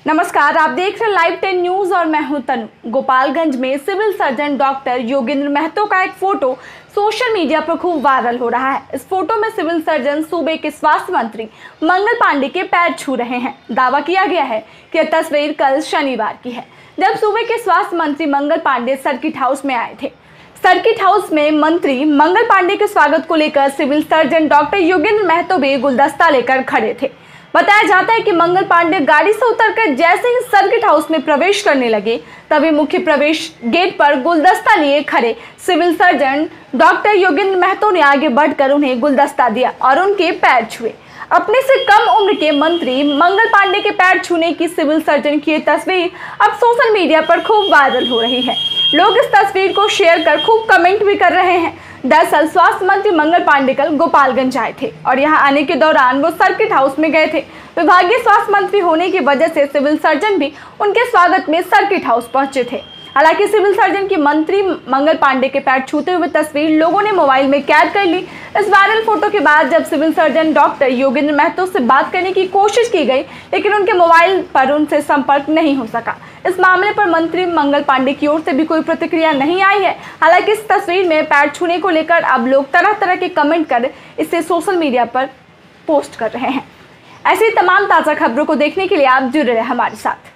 नमस्कार, आप देख रहे हैं लाइव 10 न्यूज और मैं हूं तनु। गोपालगंज में civil surgeon doctor Yogendra Mahto का एक फोटो सोशल मीडिया पर खूब वायरल हो रहा है। इस फोटो में सिविल सर्जन सूबे के स्वास्थ्य मंत्री मंगल पांडे के पैर छू रहे हैं। दावा किया गया है कि यह तस्वीर कल शनिवार की है, जब सूबे के स्वास्थ्य मंत्री मंगल पांडे सर्किट हाउस में आए थे। सर्किट हाउस में मंत्री मंगल पांडे के स्वागत को लेकर civil surgeon doctor Yogendra Mahto भी गुलदस्ता लेकर खड़े थे। बताया जाता है कि मंगल पांडे गाड़ी से उतरकर जैसे ही सर्किट हाउस में प्रवेश करने लगे, तभी मुख्य प्रवेश गेट पर गुलदस्ता लिए खड़े civil surgeon doctor Yogendra Mahto ने आगे बढ़कर उन्हें गुलदस्ता दिया और उनके पैर छुए। अपने से कम उम्र के मंत्री मंगल पांडे के पैर छूने की सिविल सर्जन की तस्वीर अब सोशल मीडिया पर खूब वायरल हो रही है। लोग इस तस्वीर को शेयर कर खूब कमेंट भी कर रहे हैं। दरअसल स्वास्थ्य मंत्री मंगल पांडे कल गोपालगंज आए थे और यहां आने के दौरान वो सर्किट हाउस में गए थे। विभागीय स्वास्थ्य मंत्री होने की वजह से सिविल सर्जन भी उनके स्वागत में सर्किट हाउस पहुंचे थे। हालांकि सिविल सर्जन की मंत्री मंगल पांडे के पैर छूते हुए तस्वीर लोगों ने मोबाइल में कैद कर ली। इस वायरल फोटो के बाद जब civil surgeon doctor Yogendra Mahto से बात करने की कोशिश की गई, लेकिन उनके मोबाइल पर उनसे संपर्क नहीं हो सका। इस मामले पर मंत्री मंगल पांडे की ओर से भी कोई प्रतिक्रिया नहीं आई है। हालांकि इस तस्वीर में पैर छूने को लेकर अब लोग तरह तरह के कमेंट कर इसे सोशल मीडिया पर पोस्ट कर रहे हैं। ऐसी तमाम ताज़ा खबरों को देखने के लिए आप जुड़े रहे हमारे साथ।